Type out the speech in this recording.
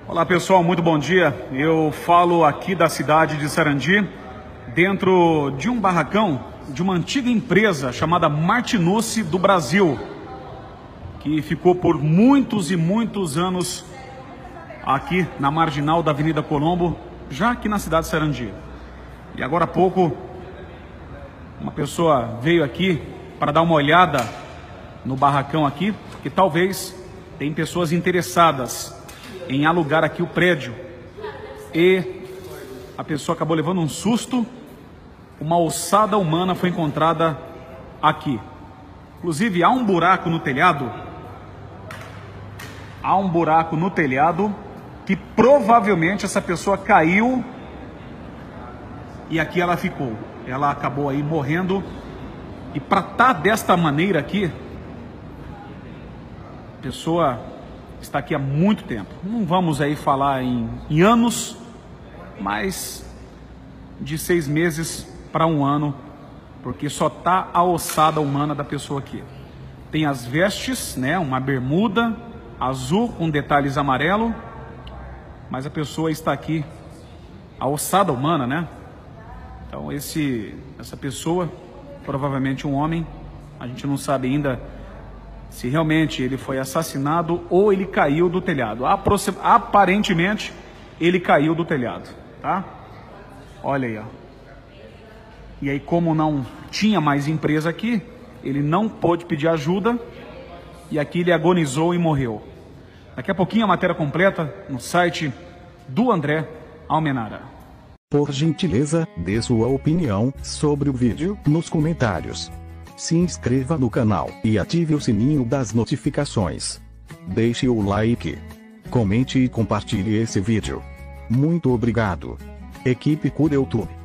Olá pessoal, muito bom dia. Eu falo aqui da cidade de Sarandi, dentro de um barracão de uma antiga empresa chamada Martinucci do Brasil, que ficou por muitos e muitos anos aqui na marginal da Avenida Colombo, já aqui na cidade de Sarandi. E agora há pouco, uma pessoa veio aqui para dar uma olhada no barracão aqui, que talvez tem pessoas interessadas em alugar aqui o prédio, e a pessoa acabou levando um susto. Uma ossada humana foi encontrada aqui. Inclusive há um buraco no telhado. Há um buraco no telhado que provavelmente essa pessoa caiu e aqui ela ficou. Ela acabou aí morrendo. E para estar desta maneira aqui, a pessoa está aqui há muito tempo. Não vamos aí falar em anos, mas de 6 meses para 1 ano, porque só está a ossada humana da pessoa aqui. Tem as vestes, né, uma bermuda azul com detalhes amarelo, mas a pessoa está aqui, a ossada humana, né? Então essa pessoa, provavelmente um homem, a gente não sabe ainda se realmente ele foi assassinado ou ele caiu do telhado. Aparentemente, ele caiu do telhado, tá? Olha aí, ó. E aí, como não tinha mais empresa aqui, ele não pôde pedir ajuda e aqui ele agonizou e morreu. Daqui a pouquinho a matéria completa no site do André Almenara. Por gentileza, dê sua opinião sobre o vídeo nos comentários. Se inscreva no canal e ative o sininho das notificações. Deixe o like. Comente e compartilhe esse vídeo. Muito obrigado. Equipe CUR YouTube.